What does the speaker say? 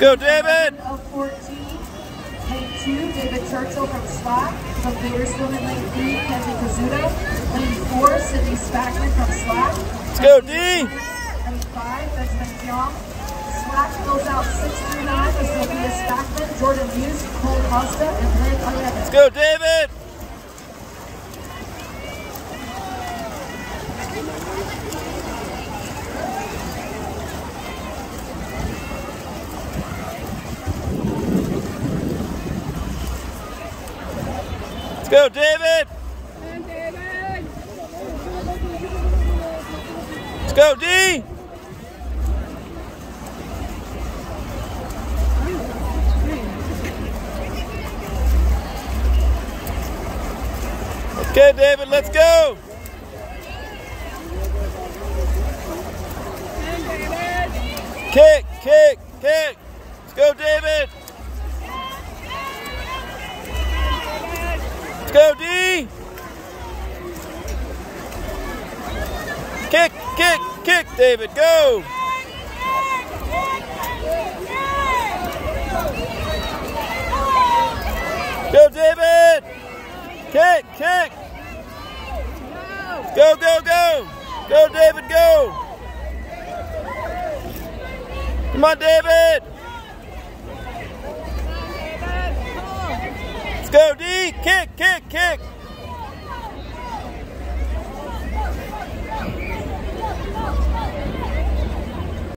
go, David. Of 14, lane 2, David Churchill from Slack. From Badersfield in lane 3, Kenzie Kazuto. Lane 4, Sydney Spackman from Slack. Let's go, D. Lane 5, Benjamin Tiong. Slack fills out 6 through 9 with Sophia Spackman, Jordan Hughes, Cole Costa, and Blake Ayeva. Let's go, David. Let's go, David. Let's go, D. Okay, David, let's go. Kick, kick, kick. Let's go, David. Let's go, D. Kick, kick, kick, David, go. Go, David. Kick, kick. Go, go, go. Go, David, go. Come on, David. Let's go, D. Kick, kick, kick.